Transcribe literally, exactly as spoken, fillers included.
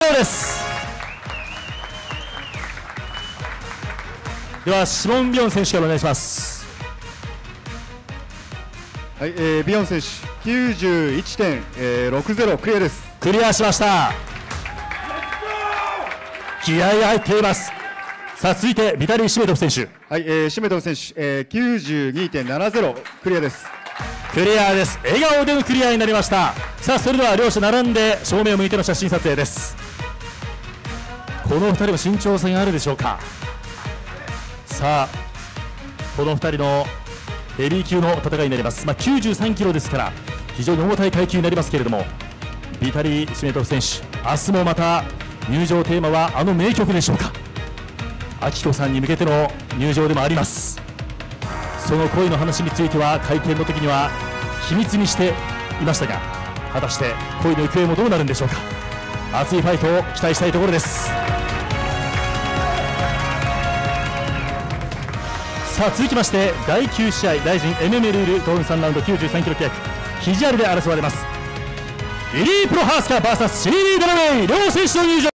です。ではシモン・ビヨン選手からお願いします。 はい、えー、ビヨン選手 きゅうじゅういちてんろくゼロ クリアです。 クリアしました。気合が入っています。さあ続いてビタリー・シメトフ選手。 はい、えー、シメトフ選手、えー、きゅうじゅうにてんななゼロ クリアです。 クリアです。笑顔でのクリアになりました。さあそれでは両者並んで正面を向いての写真撮影です。このふたりも身長差があるでしょうか。さあこのふたりのヘビー級の戦いになります。まあ、きゅうじゅうさんキロですから非常に重たい階級になりますけれども、ビタリー・シメトフ選手、明日もまた入場テーマはあの名曲でしょうか。明子さんに向けての入場でもあります。その恋の話については会見の時には秘密にしていましたが、果たして恋の行方もどうなるんでしょうか。熱いファイトを期待したいところです。さあ続きましてだいきゅう試合、ライジン エムエムエー ルールトーンさんラウンドきゅうじゅうさんキロ級、肘ありで争われます。リリー・プロハースカー ブイエス シリー・ドラウェイ、両選手の入場。